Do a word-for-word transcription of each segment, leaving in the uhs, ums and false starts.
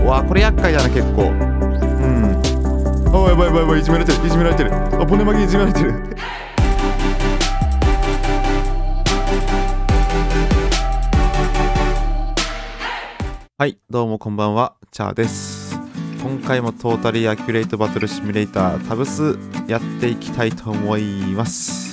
わあこれ厄介だな結構。うん。あやばいやばいやばい、いじめられてるいじめられてる。あボネマギいじめられてる。はいどうもこんばんは、チャーです。今回もトータリーアキュレートバトルシミュレータータブスやっていきたいと思います。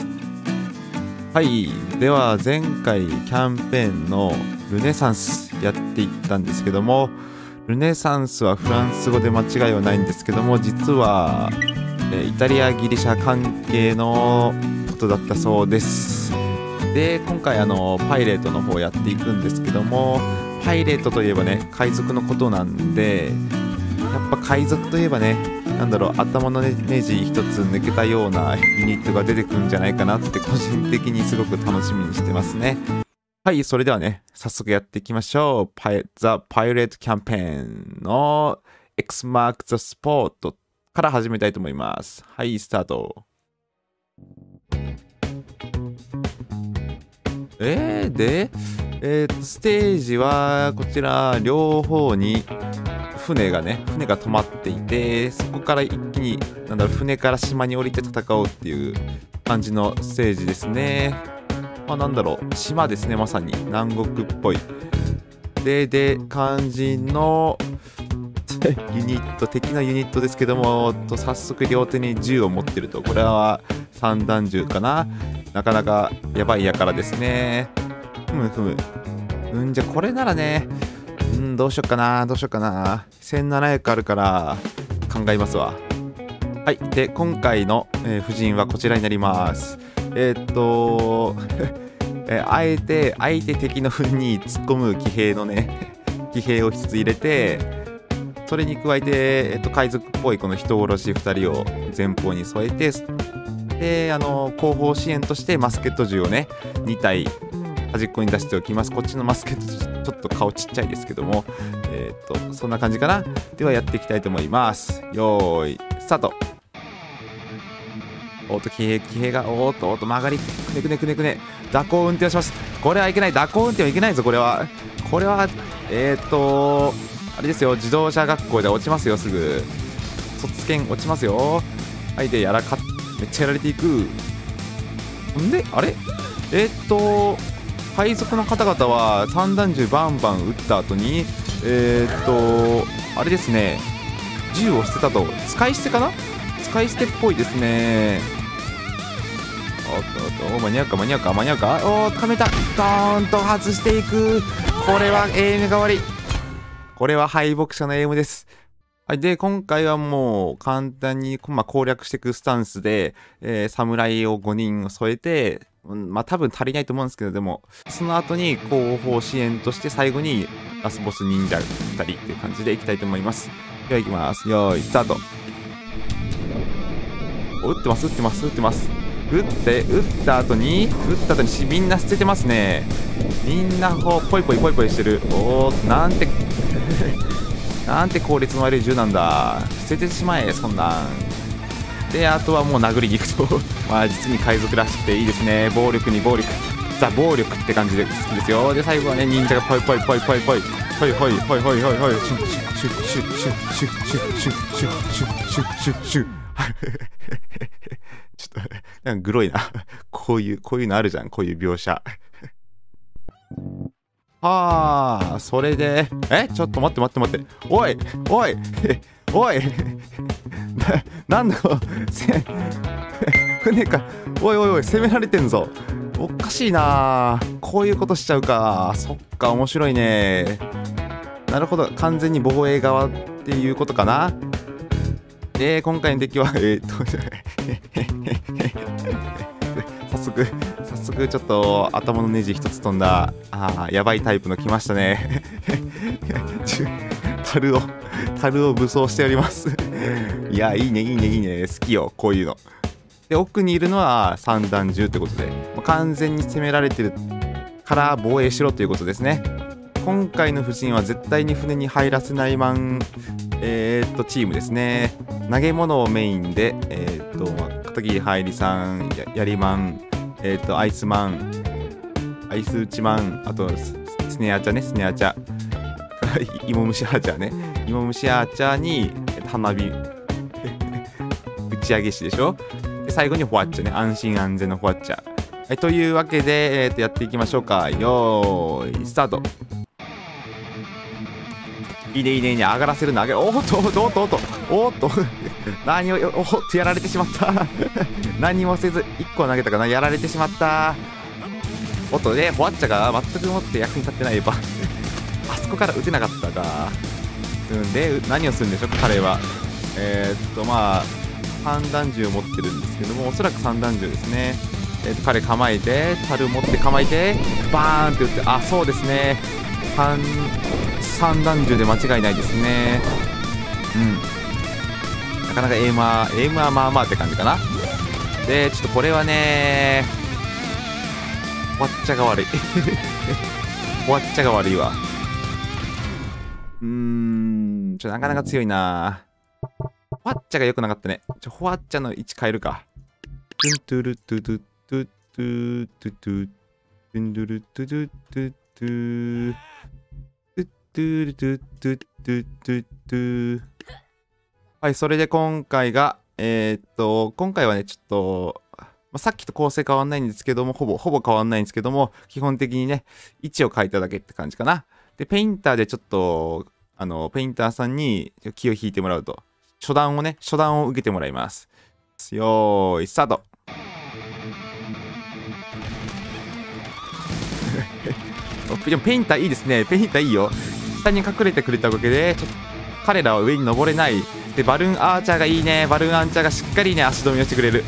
はい、では前回キャンペーンのルネサンスやっていったんですけども、ルネサンスはフランス語で間違いはないんですけども、実はえイタリアギリシャ関係のことだったそうです。で今回あのパイレートの方やっていくんですけども、パイレートといえばね海賊のことなんで、やっぱ海賊といえばね、なんだろう、頭のネジ一つ抜けたようなユニットが出てくるんじゃないかなって個人的にすごく楽しみにしてますね。はい、それではね早速やっていきましょう。パイザ・パイレートキャンペーンの X マーク・ザ・スポートから始めたいと思います。はい、スタート。えー、で、えー、ステージはこちら両方に船がね船が止まっていて、そこから一気になんだろう船から島に降りて戦おうっていう感じのステージですね。まあ、なんだろう島ですね、まさに南国っぽいでで肝心のユニット敵のユニットですけども、と早速両手に銃を持ってると、これは散弾銃かな。なかなかやばいやからですね。ふむふむうんじゃこれならね、うんどうしよっかなどうしよっかなせんななひゃくあるから考えますわ。はいで今回の、えー、布陣はこちらになります。えー、っとえー、あえて相手敵の糞に突っ込む騎兵のね騎兵を一つ入れて、それに加えて、えー、っと海賊っぽいこの人殺しふたりを前方に添えて、であの後方支援としてマスケット銃をねにたい端っこに出しておきます。こっちのマスケットちょっと顔ちっちゃいですけども、えー、っとそんな感じかな。ではやっていきたいと思います。よーいスタート。おっと騎兵騎兵がおーっとおっと曲がりくねくねくねくね蛇行運転をします。これはいけない、蛇行運転はいけないぞ。これはこれはえー、っとあれですよ、自動車学校で落ちますよ、すぐ卒検落ちますよ。はいでやらかめっちゃやられていくんで、あれえー、っと海賊の方々は散弾銃バンバン撃った後にえー、っとあれですね、銃を捨てたと、使い捨てかな、使い捨てっぽいですね。おっとおっと間に合うか間に合うか間に合うか、おーっとはめた、ドーンと外していく。これはエイムが悪い、これは敗北者のエイムです。はい、で今回はもう簡単に、まあ、攻略していくスタンスで、えー、侍をごにん添えて、うん、まあ多分足りないと思うんですけど、でもその後に後方支援として最後にラスボス忍者ふたりっていう感じでいきたいと思います。ではいきます。よーいスタート。撃ってます撃ってます撃ってます撃って撃った後に撃った後にみんな捨ててますね。みんなこうポイポイポイポイしてる。おーなんてなんて効率の悪い銃なんだ、捨ててしまえそんなんで、あとはもう殴りに行くとまあ実に海賊らしくていいですね。暴力に暴力、ザ暴力って感じで好きですよ。で最後はね忍者がポイポイポイポイポイポイポイポイポイポイポイシュッシュッシュッシュッシュッシュッシュッシュッシュッシュッシュッシュッちょっとなんかグロいなこういうこういうのあるじゃん、こういう描写はあ、それでえちょっと待って待って待って、おいおいおいな、なんだせ船か、おいおいおい攻められてんぞ、おかしいな、こういうことしちゃうか。そっか面白いね。なるほど、完全に防衛側っていうことかな。で今回の敵はえー、っと早速早速ちょっと頭のネジ一つ飛んだ、あーやばいタイプの来ましたね樽を樽を武装しておりますいやいいねいいねいいね、好きよこういうので。奥にいるのは散弾銃ってことで、もう完全に攻められてるから防衛しろということですね。今回の布陣は絶対に船に入らせないマンえー、っとチームですね。投げ物をメインで、えー、っと片桐はいりさん、ややりマン、えー、っとアイスマン、アイス打ちマン、あとスネアチャね、スネアチャ芋虫ハーチャーね芋虫アーチャーに花火打ち上げ師でしょ。で最後にホワッチャね、安心安全のホワッチャ。はい、というわけで、えー、とやっていきましょうか。よーいスタート。いいねいいねいいね、上がらせるの上げる。おーっとおっとおっとおっとおっと何をおっとやられてしまった何もせずいっこ投げたかな、やられてしまった。おっとね、ホワッチャが全くもって役に立ってないばあそこから打てなかったか。うんで何をするんでしょう彼は。えー、っとまあ三段銃を持ってるんですけども、おそらく三段銃ですね。えー、っと彼構えて樽持って構えてバーンって打って、あそうですね、三三段銃で間違いないですね。うんなかなかエイムはエイムはまあまあって感じかな。でちょっとこれはねホワッチャが悪いホワッチャが悪いわ。うーんちょなかなか強いな。ホワッチャが良くなかったね。ちょホワッチャの位置変えるか。トゥントゥルトゥトゥトゥトゥトゥトゥトゥンドゥルトゥトゥトゥトゥトゥトゥルトゥトゥトゥトゥトゥ。はい、それで今回がえー、っと今回はねちょっと、まあ、さっきと構成変わんないんですけども、ほぼほぼ変わんないんですけども、基本的にね位置を変えただけって感じかな。でペインターでちょっとあのペインターさんに気を引いてもらうと、初段をね初段を受けてもらいます。よーいスタートでもペインターいいですね。ペインターいいよ。下に隠れてくれたおかげでちょっと彼らは上に登れない。でバルーンアーチャーがいいね。バルーンアーチャーがしっかりね足止めをしてくれる。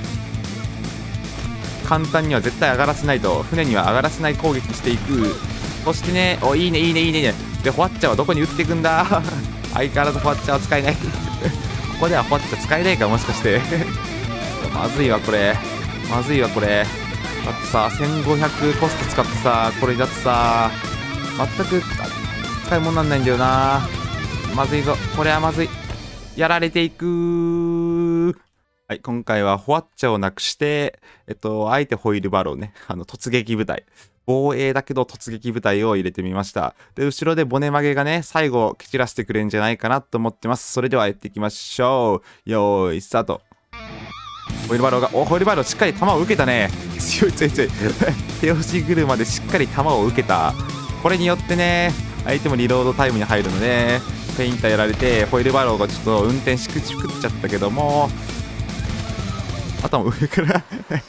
簡単には絶対上がらせないと、船には上がらせない攻撃していく。そしてね、おいいねいいねいいね。でホワッチャーはどこに打っていくんだ相変わらずホワッチャーは使えないここではホワッチャー使えないかもしかしてまずいわこれ、まずいわこれ。だってさせんごひゃくコスト使ってさ、これだってさ全く使い物になんないんだよな。まずいぞこれはまずい。やられていく。はい、今回はホワッチャをなくしてえっとあえてホイールバローね、あの突撃部隊、防衛だけど突撃部隊を入れてみました。で後ろでボネ曲げがね最後蹴散らしてくれるんじゃないかなと思ってます。それではやっていきましょう。よーいスタート。ホイールバローがおホイールバローしっかり弾を受けたね。強い強い強い手押し車でしっかり弾を受けた。これによってね相手もリロードタイムに入るので、ペインターやられてホイールバローがちょっと運転しくちくっちゃったけども、頭上から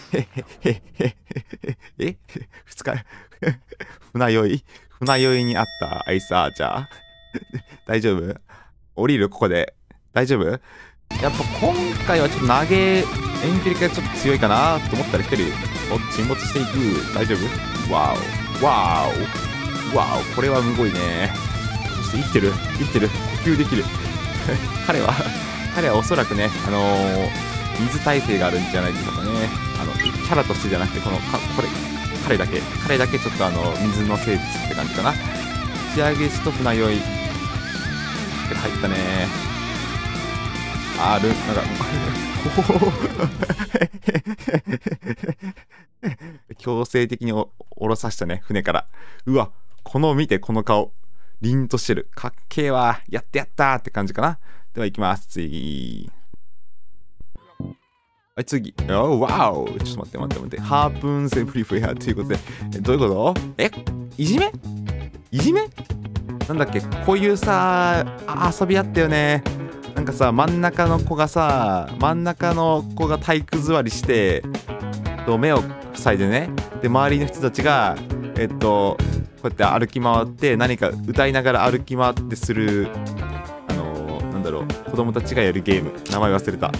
えふつか船酔い船酔いにあったアイスアーチャー大丈夫？降りるここで大丈夫？やっぱ今回はちょっと投げエンゲリがちょっと強いかなと思ったら一人お沈没していく。大丈夫？わおわおわおこれはむごいね。そして生きてる生きてる呼吸できる彼は彼はおそらくねあのー、水耐性があるんじゃないでしょうかね。あのキャラとしてじゃなくてこのかこれ彼だけ彼だけちょっとあの水の生物って感じかな。打ち上げ師と船酔い入ったね。あるなんか強制的にお降ろさしたね船から。うわこの見てこの顔凛としてる。かっけえわ。やってやったーって感じかな。では行きます。次はい次。おわおちょっと待って待って待って。ハープーンセブリフェアということでえどういうこと？えいじめいじめなんだっけこういうさ遊びあったよね。なんかさ真ん中の子がさ真ん中の子が体育座りしてと目を塞いでね、で周りの人たちがえっとこうやって歩き回って何か歌いながら歩き回ってするあのー、なんだろう子供たちがやるゲーム、名前忘れた。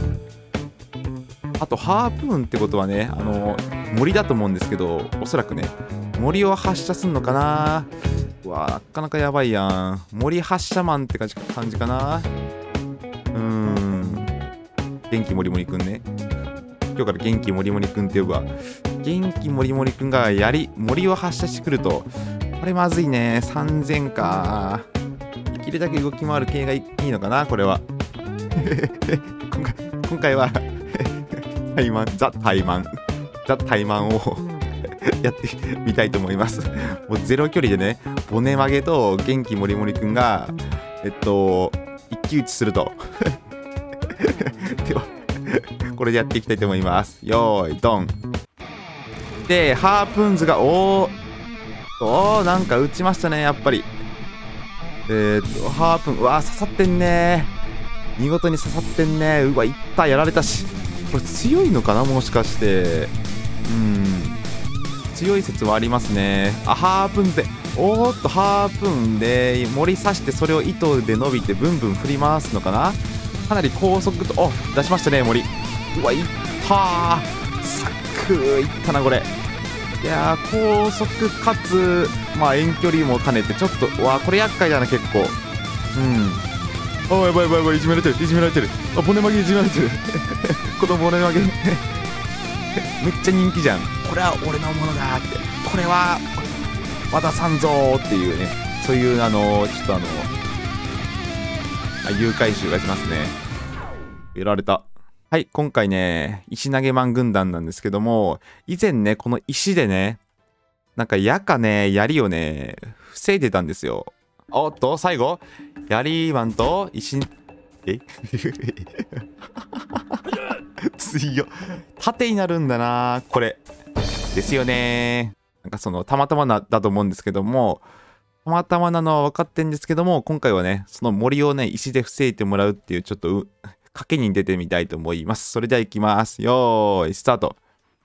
あとハープーンってことはねあのー、森だと思うんですけど、おそらくね森を発射すんのかな。うわなかなかやばいやん。森発射マンって感じ感じかな。うーん元気もりもりくんね。今日から元気もりもりくんって呼ぶわ。元気もりもりくんがやり森を発射してくるとこれまずいね。さんぜんか。できるだけ動き回る系がいいのかなこれは今回今回はタイマンザ・タイマンザ・タイマンをやってみたいと思います。もうゼロ距離でねボネ曲げと元気もりもりくんがえっと一騎打ちするとではこれでやっていきたいと思います。よーいドンで、ハープーンズがおーおーなんか打ちましたね。やっぱりえー、っとハープーン、うわー刺さってんねー、見事に刺さってんねー。うわいったやられたし、これ強いのかな、もしかして。うん、強い説はありますね。あ、ハープーンで、おーっとハープーンで森刺して、それを糸で伸びてブンブン振り回すのかな。かなり高速と、お出しましたね森。うわいったー、サックーいったなこれ。いやー高速かつまあ遠距離も兼ねてちょっと、うわこれ厄介だな結構。うん、あやばいやばいやばい、いじめられてるいじめられてる、あ骨曲げいじめられてるこの骨曲げめっちゃ人気じゃん。これは俺のものだって、これは渡さんぞーっていうね、そういうあのちょっとあのあ誘拐集がしますね。やられた。はい、今回ね石投げマン軍団なんですけども、以前ねこの石でねなんか矢かね槍をね防いでたんですよ。おっと最後槍マンと石、え強っ、縦になるんだなこれですよね。なんかそのたまたまなだと思うんですけども、たまたまなのは分かってんですけども、今回はねその森をね石で防いでもらうっていうちょっとう賭けに出てみたいと思います。それではいきます。よーいスタート。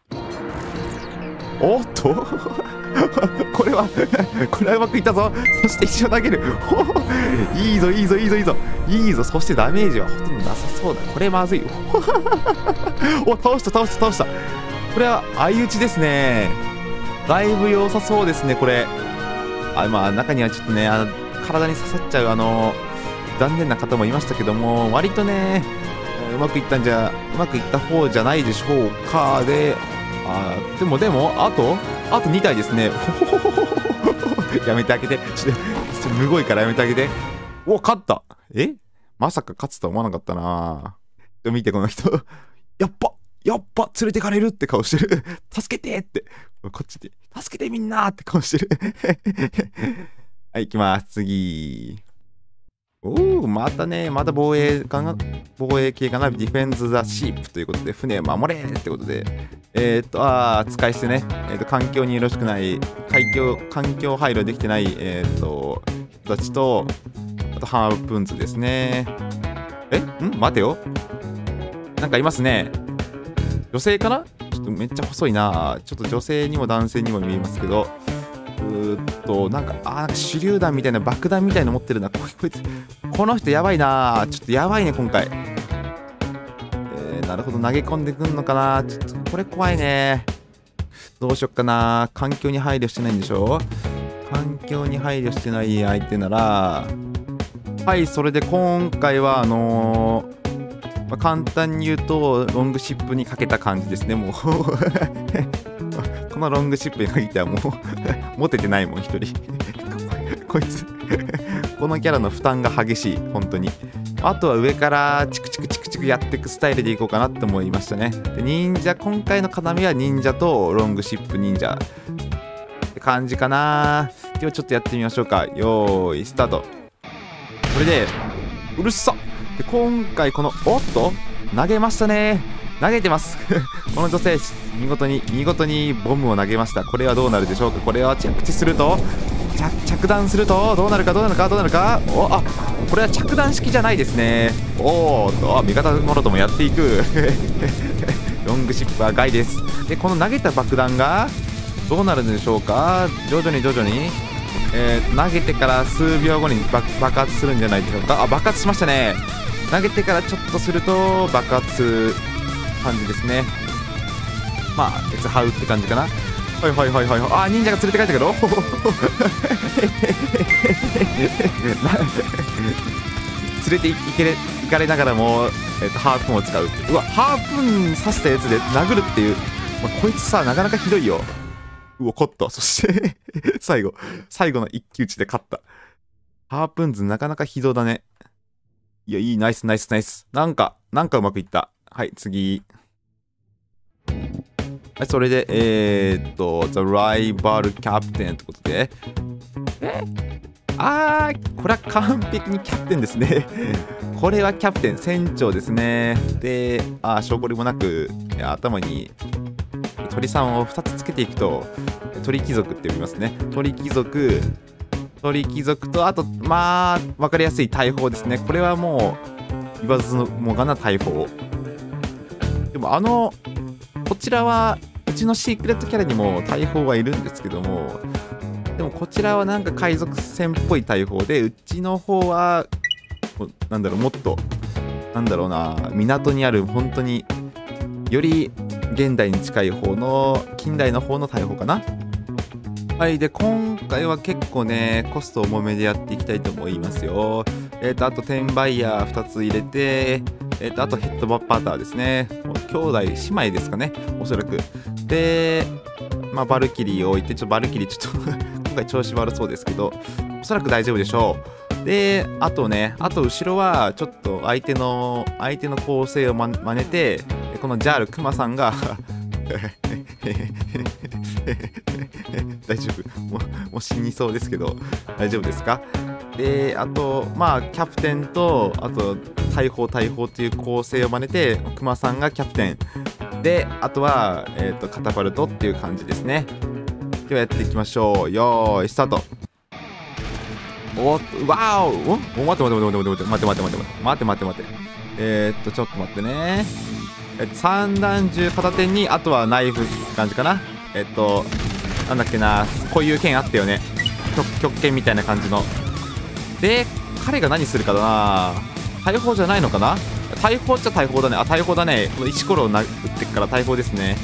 おっとこれはこれはうまくいったぞ。そして石を投げるいいぞいいぞいいぞいいぞいいぞ。そしてダメージはほとんどなさそうだ。これまずいお倒した倒した倒した。これは相打ちですね。だいぶ良さそうですねこれ。あまあ中にはちょっとねあの体に刺さっちゃうあの残念な方もいましたけども、割とねうまくいったんじゃうまくいった方じゃないでしょうか。で、あでもでもあとあとに体ですねやめてあげて、ちょっとむごいからやめてあげて。お勝った。えまさか勝つとは思わなかったな。見てこの人やっぱやっぱ連れてかれるって顔してる助けてって、こっちで助けてみんなって顔してるはい行きます。次。おおまたねまた防衛かな、防衛系かな。ディフェンズ・ザ・シープということで船守れってことで、えー、っとあー使い捨てね、えー、っと環境によろしくない海峡環境配慮できてないえー、っと人たちと、あとハープーンズですね。えん待てよ、なんかいますね。女性かな、ちょっとめっちゃ細いな。ちょっと女性にも男性にも見えますけど、うーっとなんかあー手榴弾みたいな爆弾みたいなの持ってるな。こいつこの人やばいな。ちょっとやばいね今回。えー、なるほど投げ込んでくんのかな。ちょっとこれ怖いね。どうしよっかな。環境に配慮してないんでしょ。環境に配慮してない相手ならはい、それで今回はあのーまあ、簡単に言うとロングシップにかけた感じですね。もうこのロングシップに限ってはもうモテてないもん一人こいつこのキャラの負担が激しい本当に。あとは上からチクチクチクチクやっていくスタイルでいこうかなって思いましたね。で忍者今回の要は忍者とロングシップ忍者って感じかな。ではちょっとやってみましょうか。よーいスタート。それでうるさっ。で今回このおっと投げましたね。投げてますこの女性見事に見事にボムを投げました。これはどうなるでしょうか。これは着地すると着着弾するとどうなるかどうなるかどうなるか。おあこれは着弾式じゃないですね。おーっと味方もろともやっていくロングシップは害です。でこの投げた爆弾がどうなるんでしょうか。徐々に徐々にえー、投げてから数秒後に 爆, 爆発するんじゃないでしょうか。あ爆発しましたね。投げてからちょっとすると爆発する感じですね。まあ鉄這うって感じかな。はいはいはいはい。あ忍者が連れて帰ったけど連れて行けれ行かれながらも、えー、とハープーンを使う。うわハープーン刺したやつで殴るっていう、まあ、こいつさなかなかひどいよ。うわ勝った。そして最後最後の一騎打ちで勝った。ハープーンズなかなか非道だね。いやいいナイスナイスナイス。なんかなんかうまくいった。はい次。はい、それでえー、っと The Rival Captain ってことでえあー、これは完璧にキャプテンですね。これはキャプテン、船長ですね。で、あー、証拠りもなく、頭に鳥さんをふたつつけていくと、鳥貴族って呼びますね。鳥貴族、鳥貴族と、あと、まあ、わかりやすい大砲ですね。これはもう、言わずもがな大砲。でも、あの、こちらは、うちのシークレットキャラにも大砲はいるんですけども、でもこちらはなんか海賊船っぽい大砲で、うちの方は、なんだろう、もっと、なんだろうな、港にある本当により現代に近い方の近代の方の大砲かな。はい。で今回は結構ねコスト重めでやっていきたいと思いますよ。えっ、ー、とあとテンバイヤーふたつ入れて、えっ、ー、とあとヘッドバッパーターですね。兄弟姉妹ですかね、おそらく。でまあバルキリーを置いて、ちょっとバルキリーちょっと今回調子悪そうですけど、おそらく大丈夫でしょう。であとね、あと後ろはちょっと相手の相手の構成をま真似て、このジャールクマさんが大丈夫、もう、もう死にそうですけど大丈夫ですか。であとまあキャプテンと、あと大砲大砲という構成を真似て、クマさんがキャプテンで、あとは、えー、とカタパルトっていう感じですね。ではやっていきましょう。よーいスタート。おっと、わーおお待って待って待って待って待って待って待って待って待って待って待ってえー、っとちょっと待ってね。えっと三段銃片手に、あとはナイフって感じかな。えっとなんだっけな、こういう剣あったよね、極剣みたいな感じの。で彼が何するかだな。大砲じゃないのかな。大砲っちゃ大砲だね。あ、大砲だね。この石ころをな撃ってっから大砲ですね。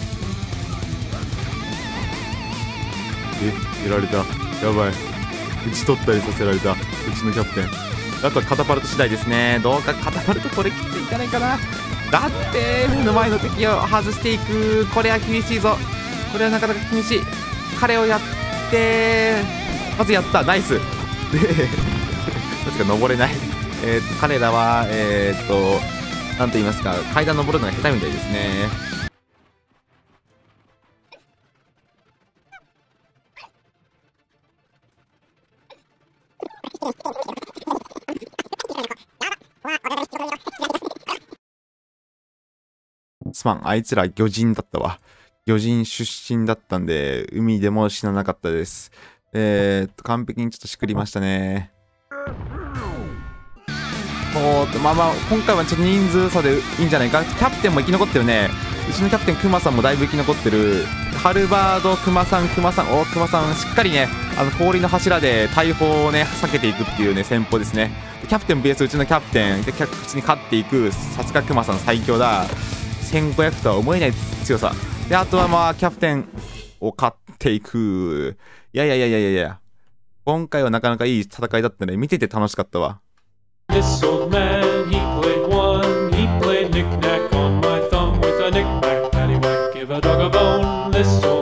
え、やられた。やばい、打ち取ったりさせられた、うちのキャプテン。あとはカタパルト次第ですね。どうかカタパルトこれきついかないかな。だって目の前の敵を外していく、これは厳しいぞ。これはなかなか厳しい。彼をやってまずやった、ナイス。でなぜか登れない。えー、と彼らはえっ、ー、となんと言いますか、階段登るのが下手みたいですね。すまん、あいつら魚人だったわ。魚人出身だったんで、海でも死ななかったです。えー、っと、完璧にちょっとしくりましたね。おーと、まあまあ、今回はちょっと人数差でいいんじゃないか。キャプテンも生き残ってるね。うちのキャプテン、クマさんもだいぶ生き残ってる。ハルバード、クマさん、クマさん、おー、クマさん、しっかりね、あの氷の柱で大砲をね、避けていくっていうね、戦法ですね。キャプテン ブイエス うちのキャプテンで、普通に勝っていく。さすがクマさん最強だ。せんごひゃくとは思えない強さで、あとはまあキャプテンを勝っていく。いやいやいやいやいや、今回はなかなかいい戦いだったね。見てて楽しかったわ。This old man, he played one, he played knick-knack on my thumb with a knick-knack, paddywhack, give a dog a bone. This old